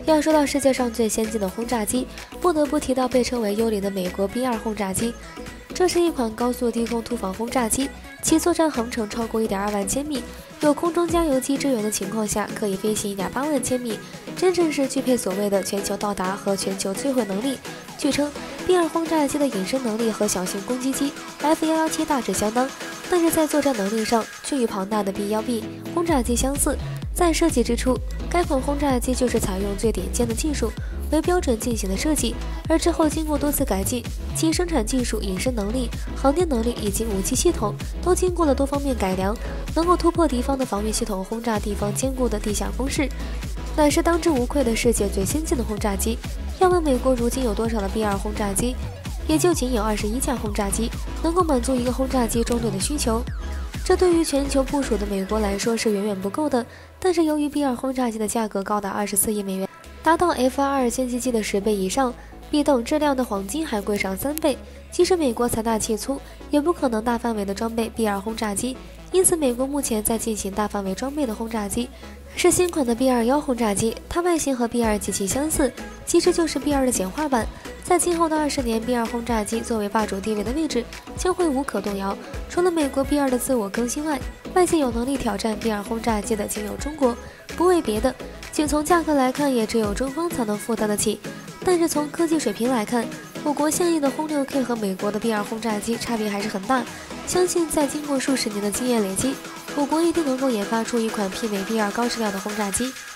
要说到世界上最先进的轰炸机，不得不提到被称为幽灵的美国 B2 轰炸机。这是一款高速低空突防轰炸机，其作战航程超过1.2万千米，有空中加油机支援的情况下，可以飞行1.8万千米，真正是具备所谓的全球到达和全球摧毁能力。据称 ，B2 轰炸机的隐身能力和小型攻击机 F117大致相当，但是在作战能力上却与庞大的 B1B 轰炸机相似。在设计之初，该款轰炸机就是采用最顶尖的技术为标准进行的设计，而之后经过多次改进，其生产技术、隐身能力、航电能力以及武器系统都经过了多方面改良，能够突破敌方的防御系统，轰炸地方坚固的地下工事，乃是当之无愧的世界最先进的轰炸机。要问美国如今有多少的 B2 轰炸机，也就仅有21架轰炸机，能够满足一个轰炸机中队的需求。这对于全球部署的美国来说是远远不够的，但是由于 B2 轰炸机的价格高达24亿美元，达到 F22歼击机的10倍以上，比等质量的黄金还贵上3倍。即使美国财大气粗，也不可能大范围的装备 B2 轰炸机，因此美国目前在进行大范围装备的轰炸机是新款的 B21轰炸机，它外形和 B2 极其相似，其实就是 B2 的简化版。在今后的20年 ，B2 轰炸机作为霸主地位的位置将会无可动摇。除了美国 B2 的自我更新外，外界有能力挑战 B2 轰炸机的仅有中国。不为别的，仅从价格来看，也只有中方才能负担得起。但是从科技水平来看，我国现役的轰6K 和美国的 B2 轰炸机差别还是很大。相信在经过数十年的经验累积，我国一定能够研发出一款媲美 B2 高质量的轰炸机。